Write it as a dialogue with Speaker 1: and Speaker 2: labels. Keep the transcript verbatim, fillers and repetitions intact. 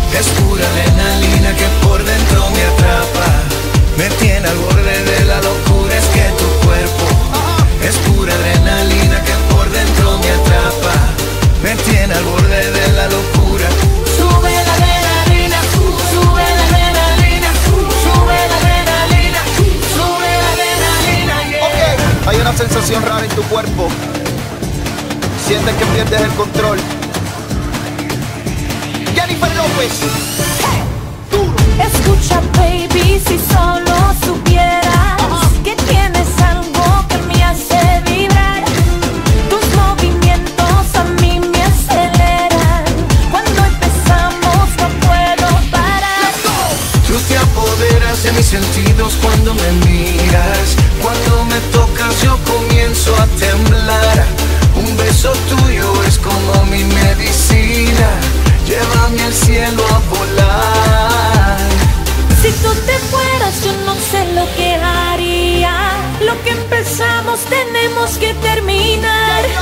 Speaker 1: Es pura adrenalina que por dentro me atrapa. Me tiene al borde de la locura, es que tu cuerpo es pura adrenalina que por dentro me atrapa. Me tiene al borde de la locura.
Speaker 2: Sube la adrenalina, sube la adrenalina, sube la adrenalina, sube la adrenalina, yeah.
Speaker 3: Ok, hay una sensación rara en tu cuerpo. Sientes que pierdes el control. Jennifer López. Duro.
Speaker 2: Escucha, baby, si solo supieras uh-huh. que tienes algo que me hace vibrar. Tus movimientos a mí me aceleran. Cuando empezamos no puedo parar.
Speaker 1: Tú te apoderas de mis sentidos cuando me miras. Cuando me tocas yo comienzo a temblar. Un beso tuyo es como mi medicina. Llévame al cielo a volar.
Speaker 2: Si tú te fueras yo no sé lo que haría. Lo que empezamos tenemos que terminar.